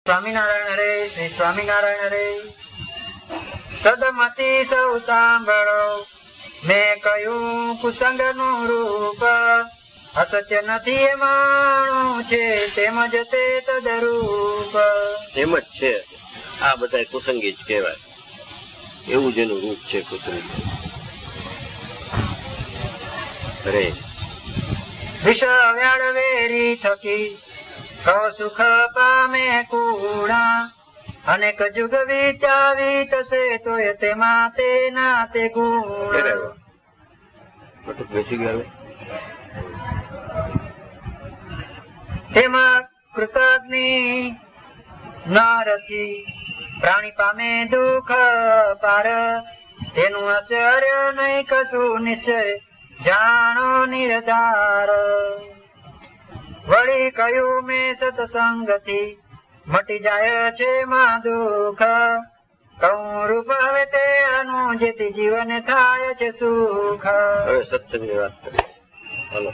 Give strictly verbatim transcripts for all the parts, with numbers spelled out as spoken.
સ્વામિનારાયણ હરે, શ્રી સ્વામિનારાયણ હરે. સદમતી સૌ સાંભળો, મેં કહ્યું કુસંગ નું રૂપ, અસત્ય નથી એ માણું છે, તેમજ તે તદરૂપ. એમ જ છે, આ બધા કુસંગી જ કહેવાય, એવું જ એનું રૂપ છે કુતરું. અરે વિષ વ્યાળ વેરી થકી સુખ પામે કુણા, અનેક જુગ વીત્યા વીતશે તોય તેમાં તેના તે ગુણ. બેસી ગયા તેમાં કૃતજ્ઞ નારથી પ્રાણી પામે દુઃખ પાર, તેનું આશ્ચર્ય નહીં કશું નિશ્ચય જાણો નિર્ધાર. વળી કહ્યું મેં સત્સંગથી મટી જાય છે માં દુઃખ, કહું રૂપ હવે તે અનું જેથી જીવન થાય છે સુખ. હવે સત્સંગની વાત કરીએ, હાલો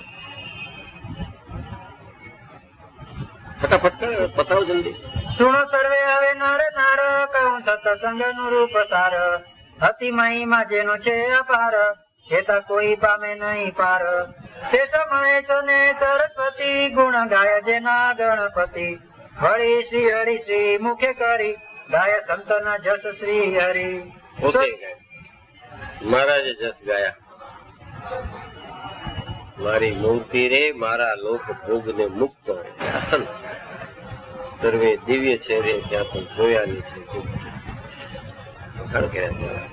ફટાફટ પતાવો જલ્દી. સુણો સર્વે હવે નર નાર, કહું સત્સંગ નું રૂપ સાર, અતિ મહિમા જેનો છે અપાર, કેતા કોઈ પામે નહીં પાર. શેષ મહેશ ને સરસ્વતી ગુણ ગાય જેના ગણપતિ, વળી શ્રી હરિ શ્રી મુખે કરી ગાય સંતના જસ શ્રી હરિ. મહારાજે જસ ગાયા, મારી મૂર્તિ રે મારા લોક ભોગ ને મુક્ત આસન, સર્વે દિવ્ય છે રે ત્યાં તો જોયાની છે.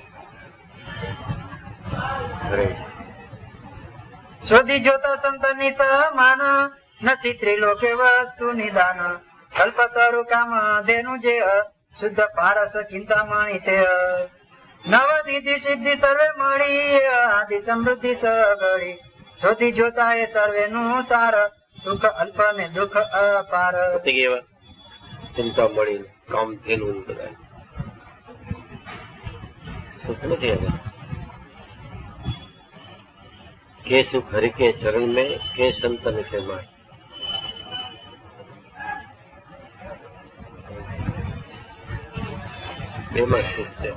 શોધી જોતા સંત ની સમાન, નથી ત્રિલોકે વસ્તુ નિદાન. કલ્પતરુ કામ ધેનું જે શુદ્ધ પારસ ચિંતામણી તે, નવ નિધિ સિદ્ધિ સર્વે મળી, આદિ સમૃદ્ધિ સગળી. શોધી જોતા એ સર્વે નું સાર, સુખ અલ્પ ને દુઃખ અપાર. ચિંતા મળી કામ થયેલું બધા સુખ નથી હવે. કે સુખ હરિ કે ચરણ में के संतन के माय. બેમાં સુખ છે.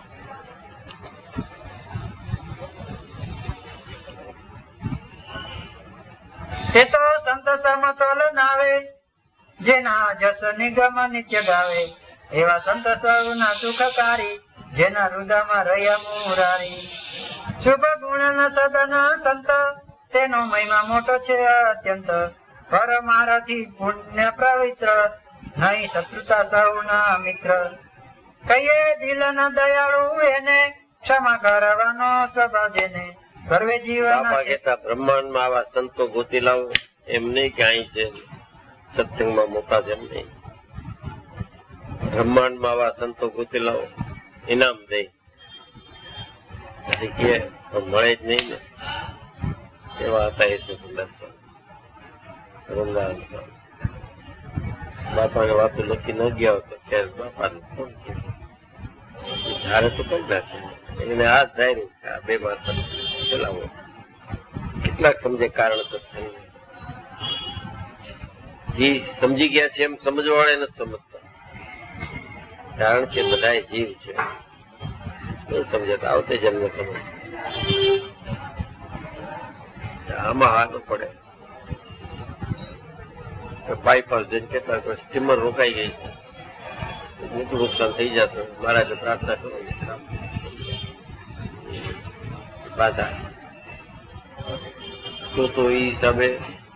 તે તો સંત સમતોલ નાવે, જેના જસ નિગમ નિત્ય ગાવે. એવા સંત સૌના સુખકારી, જેના હૃદયમાં રહ્યા મુરારી. શુભ ગુણ ન સદન સંત, તેનો મહિમા મોટો છે અત્યંત. પરમારથી પુણ્ય પવિત્ર, નહીં શત્રુતા સૌના મિત્ર. કહીએ દિલ ન દયાળુ એને, ક્ષમા કરવાનો સ્વભાવ જેને. સર્વે જીવન બ્રહ્માંડમાં આવા સંતો ગોતી લાવો, એમ નહીં કે અહીં છે સત્સંગમાં મોટા જેમ નહીં. બ્રહ્માંડમાં આવા સંતો ગોતી લાવો, ઇનામ દે. પછી કે મળે જ નહીં ને. એવા હતા એ સુંદર વૃંદાવન બાપાને વાતો લખી ન ગયા હતો ત્યારે બાપાને ફોન કર્યો, ધારે તો કરી નાખે એને આ ધાર્યું કે આ બે માતા ચલાવો. કેટલાક સમજે કારણ સત્સંગ, જી સમજી ગયા છે એમ સમજવા વાળા નથી સમજતા, કારણ કે બધા જીવ છે. સમજતા આવતે જન્મ સમજ આમાં હાથ પડે. બાયપાસ જઈને કેતા સ્ટીમર રોકાઈ ગઈ, મોટું નુકસાન થઈ જશે, મહારાજે પ્રાર્થના કરો. બાધા તો તો એ હિસાબે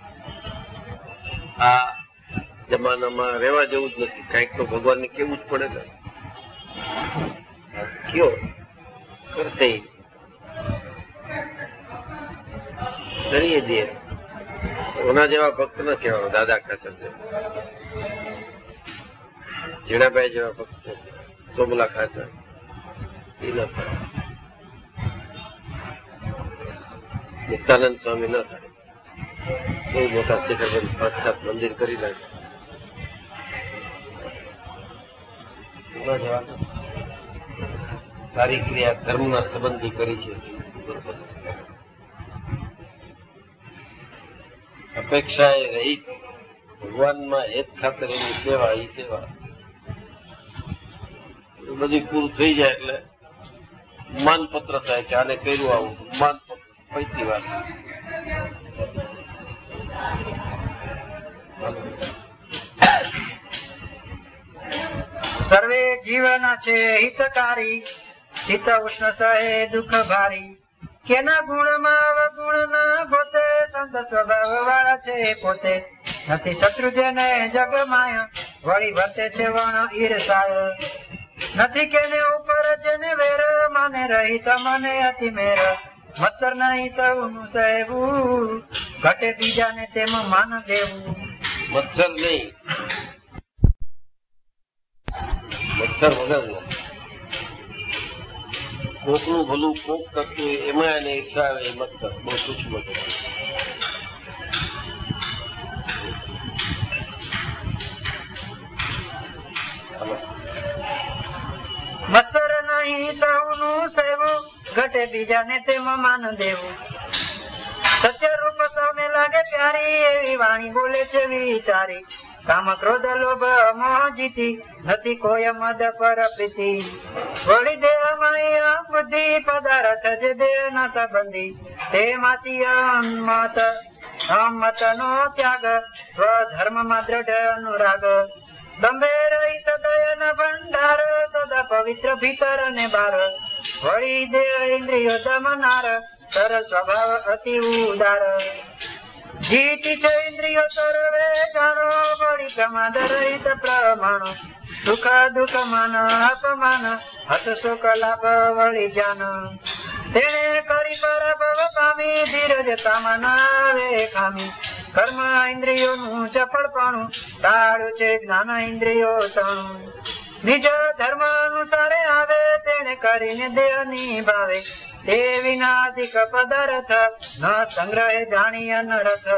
આ જમાનામાં રહેવા જેવું જ નથી. કઈક તો ભગવાનને કેવું જ પડે ને. કયો કરશે કરીએ દે. ઓના જેવા ભક્ત ન કહેવાય, દાદા ખાચર જેવા, જીણાભાઈ જેવા ભક્ત, સોમલા ખાચર એ ન થાય. મુક્તાનંદ સ્વામી ન થાય. બહુ મોટા શિખરબંધ પાંચ સાત મંદિર કરી નાખે. સારી ક્રિયા ધર્મના સંબંધી કરી છે. અપેક્ષા એ રહિત ભગવાનમાં હેત ખાતર એની સેવા એ સેવા બધું પૂરું થઈ જાય એટલે માનપત્ર થાય કે આને કર્યું આવું માનપત્ર પૈતી વાત. સર્વે જીવના છે હિતકારી, ચિત્ત ઉષ્ણ સહે દુઃખ ભારી. કેના ગુણમાં અવગુણ ન ગોતે, સંત સ્વભાવ વાળા છે પોતે. નથી શત્રુ જેને જગ માય, વળી વર્તે છે વણ ઈર્ષાય. નથી કેને ઉપર જેને વેર, માને રહિત મને અતિ મેર. મત્સર નહીં સૌનું સહેવું, ઘટે બીજાને તેમ માન દેવું. મત્સર નહીં, મત્સર વગર કોકનું ભલું કોક કરતું એમાં એને ઈર્ષા આવે એ મત્સર બહુ સૂક્ષ્મ છે. મત્સર નહીં સૌનું સેવું, ઘટે બીજાને તેમ માન દેવું. સત્ય રૂપ સૌને લાગે પ્યારી, એવી વાણી બોલે છે વિચારી. કામ ક્રોધ લોભ મોહ જીતી, નથી કોઈ મદ પર પ્રીતિ. વળી દેહ માય બુદ્ધિ પદાર્થ જે દેહ ના સંબંધી. તેમાંથી અમત અમત નો ત્યાગ, સ્વધર્મ માં દ્રઢ અનુરાગ. દંભે રહિત દયન ભંડાર, સદા પવિત્ર ભીતર ને બાર. વળી દેહ ઇન્દ્રિયો દમનાર, સરળ સ્વભાવ અતિ ઉદાર. જીતી છે ઇન્દ્રિયો સર્વે જાણો, વળી પ્રમાદ રહિત પ્રમાણ. સુખ દુઃખ માન અપમાન, હસ સુખ લાભ વળી જાન. તેણે કરી પરાભવ પામી, ધીરજ તામાં નાવે ખામી. કર્મ ઇન્દ્રિયોનું ચપળપણું, ટાળ્યું છે જ્ઞાન ઇન્દ્રિયો તણું. નિજ ધર્મ અનુસારે આવે, તેને કરીને દેહ નિભાવે. તે વિનાધિક પદાર્થ, ન સંગ્રહે જાણી અનર્થ.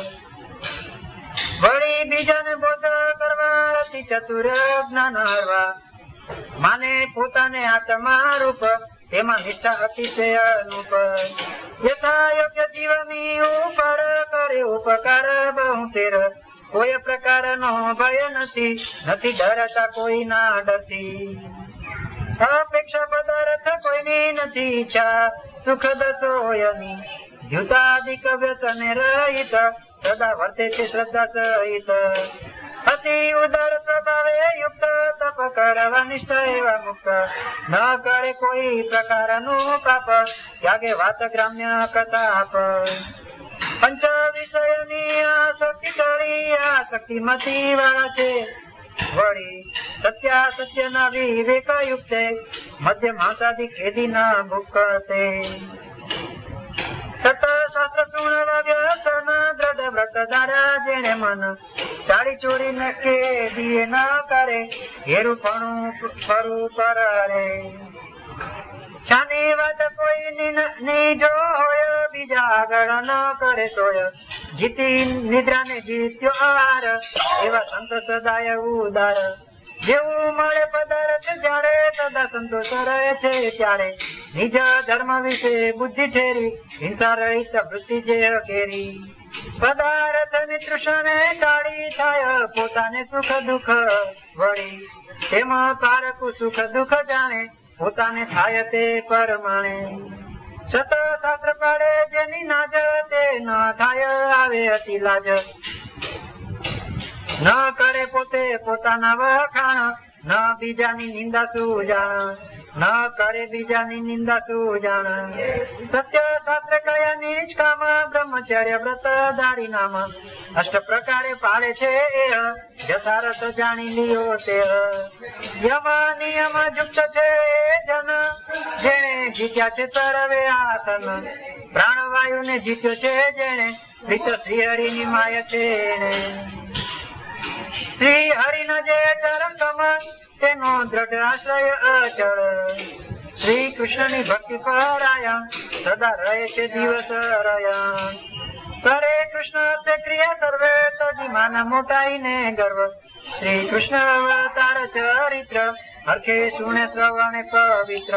વળી બીજાને બોધ કરવા, અતિ ચતુર જ્ઞાન હરવા. માને પોતાને આત્મા રૂપ, તેમાં નિષ્ઠા અતિશય અનુપ. યથા યોગ્ય જીવની ઉપર, કરે ઉપકાર બહુ ફેર. કોઈ પ્રકાર નો ભય નથી, નથી ડરતા કોઈ ના ડરથી. અપેક્ષા પદાર્થ કોઈની નથી ઈચ્છા, સુખ દસોયની. દ્યુતાદિક વ્યસને રહિત, સદા વર્તે છે શ્રદ્ધા સહિત. અતિ ઉદાર સ્વભાવે યુક્ત, તપ કરવા નિષ્ઠા એવા મુક્ત. ન કરે કોઈ પ્રકારનું પાપ, ત્યાગે વાત ગ્રામ્ય કથાપ. પંચ વિષયની આસક્તિ ટળી, આસક્તિ મતી વાળા છે વળી. સત્યા સત્ય ના વિવેક યુક્તે, મધ્ય માંસાદી ખેદી ના ભૂકતે. સત શાસ્ત્ર સુણવા વ્યસન, દ્રઢ વ્રત ધારા જેણે મન. ચાડી ચોરી ન કેદી ન કરે, ઘેરું પણ ફરું પરે. છાની વાત કોઈ ની જો હોય, બીજા આગળ ન કરે સોય. જીતી નિદ્રા ને જીત્યો આહાર, એવા સંત સદાય ઉદાર. જેવું મળે પદાર્થ જ્યારે, સદા સંતોષ રહે છે ત્યારે. નિજ ધર્મ વિશે બુદ્ધિ ઠેરી, હિંસા રહિત વૃત્તિ જે કેરી. પદાર્થ ની તૃષણે ટાળી, થાય પોતાને સુખ દુઃખ વળી. તેમાં પારકું સુખ દુઃખ જાણે, પોતાને થાય તે પરમાણે. સત શાસ્ત્ર પાડે જેની નાજ, તે ન થાય આવે અતિ લાજ. ન કરે પોતે પોતાના વખાણ, ન બીજાની નિંદા શું જાણ. ન કરે બીજાની નિંદા શું જાણ. સત્ય શાસ્ત્ર કયા નિષ્કામ, બ્રહ્મચર્ય વ્રત ધારી નામ. અષ્ટ પ્રકારે પાડે છે એ, જથારથ જાણી લિયો તે. યમ નિયમ યુક્ત છે એ જન, જેણે જીત્યા છે સર્વે આસન. પ્રાણવાયુ ને જીત્યો છે જેણે, પ્રીત શ્રી હરિ ની માય છે એને. શ્રી હરિ ના જે ચરણ કમળ, તેનો દ્રઢ આશ્રય અચળ. શ્રી કૃષ્ણ ની ભક્તિ પરાયણ, સદા રહે છે દિવસ રયણ. કરે કૃષ્ણ અર્થે ક્રિયા સર્વે, તજી માના મોટાઈ ને ગર્વ. શ્રી કૃષ્ણ અવતાર ચરિત્ર, હરખે સુણે શ્રવણે પવિત્ર.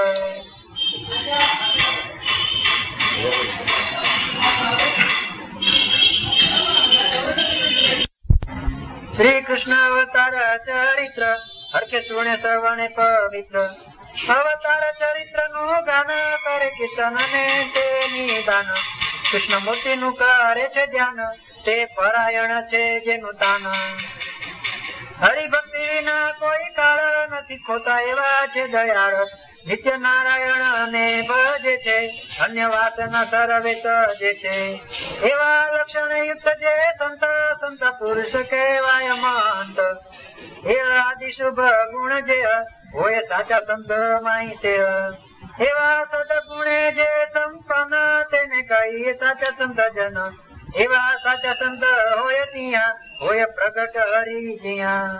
શ્રી કૃષ્ણ અવતાર ચરિત્ર, હરકે સુણે શ્રવણે પવિત્ર અવતાર ચરિત્ર નું ગાન કરે કીર્તન ને તે નિદાન કૃષ્ણ મૂર્તિ નું કરે છે ધ્યાન તે પરાયણ છે જેનું તાન હરિભક્તિ વિના કોઈ કાળ નથી ખોતા એવા છે દયાળ નિત્ય નારાયણ ને ભજે છે અન્ય વાસના સર્વે તજે છે એવા લક્ષણ યુક્ત જે સંત સંત પુરુષ કહેવાય મંત એ આદિ શુભ ગુણ જે હોય સાચા સંત માહી તે એવા સદગુણે જે સંપન્ન તેને કહીએ સાચા સંત જન એવા સાચા સંત હોય ત્યાં હોય પ્રગટ હરિ જ્યાં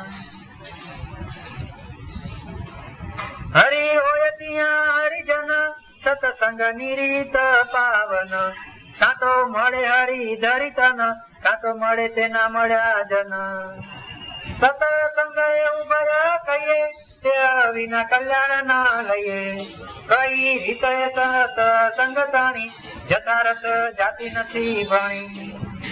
હરિ હોય ત્યાં હરિજન સતસંગ ની રીત પાવન કાં તો મળે હરિ ધરિતન કાં તો મળે તેના મળ્યા જન સતસંગ એવું ભય કહીએ તે વિના કલ્યાણ ના લઈએ કઈ રીતે સત સંગ તાણી જતારત જાતિ નથી ભણી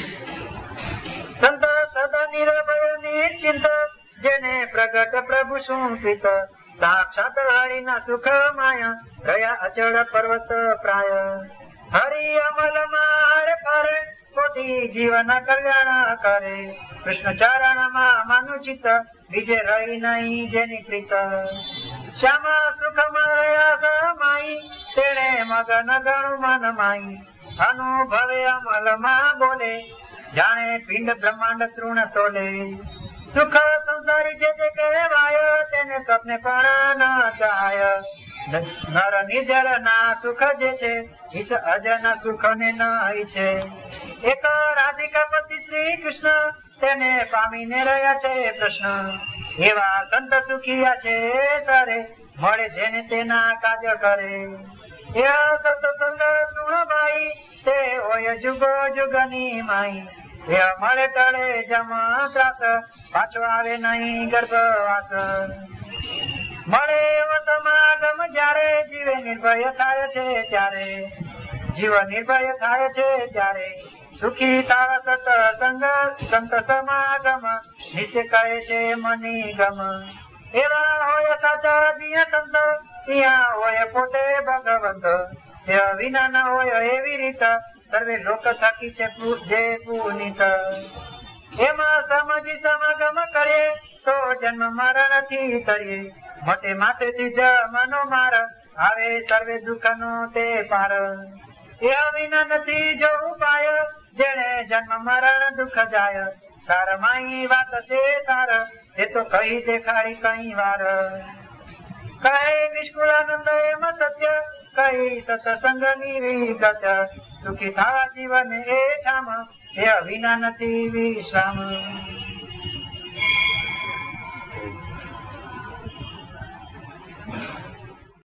સંત સદા નિર્ભય નિશ્ચિંત જેને પ્રગટ પ્રભુ શું પ્રીત સાક્ષાત હરિના સુખ માયા રહ્યા અચળ પર્વત પ્રાય હરિ અમલ માં પારે કોટી જીવન કલ્યાણ કરે કૃષ્ણ ચરણ માં માનું ચિત્ત બીજે રહી નહીં જેની પ્રીત શ્યામ સુખમાં રહ્યા સમાઈ તેણે મગન ગણું મન માઈ અનુભવે અમલ માં બોલે જાણે પિંડ બ્રહ્માંડ તૃણ તોલે સુખ સંસારી જે જે કહેવાય તેને સ્વપ્ને પણ ન ચાય નર નિર્જર ના સુખ જે છે ઈશ અજના સુખ ને ન છે એક રાધિકા પતિ શ્રી કૃષ્ણ તેને પામીને રહ્યા છે પ્રશ્ન એવા સંત સુખિયા છે સારે મળે જેને તેના કાજ કરે એ સત્સંગ સુણ ભાઈ તે હોય જુગો જુગની માઈ એ મળે ટળે જમ ત્રાસ પાછો આવે નહીં ગર્ભવાસ મળે એવો સમાગમ જ્યારે જીવે નિર્ભય થાય છે ત્યારે જીવ નિર્ભય થાય છે ત્યારે સુખી થા સત્સંગ સંત સમાગમ નિશ્ચય કહે છે મની ગમ એવા હોય સાચા જીયા સંત ત્યાં હોય પોતે ભગવંત તે વિના ન હોય એવી રીત સર્વે લોક થકી છે જે પુનિત એમાં સમજી સમાગમ કરીએ તો જન્મ મરણ થી તરીએ મટે માથે થી જમનો માર આવે સર્વે દુઃખ નો તે પાર એ વિના નથી જો ઉપાય જેને જન્મ મરણ દુઃખ જાય સાર માઈ વાત છે સાર એ તો કહી દેખાડી કઈ વાર કહે નિષ્કુળાનંદ એમ સત્ય કઈ સત્સંગ ની વિગત સુખી થા જીવન એ ઠામ એ વિના નથી વિશ્રામ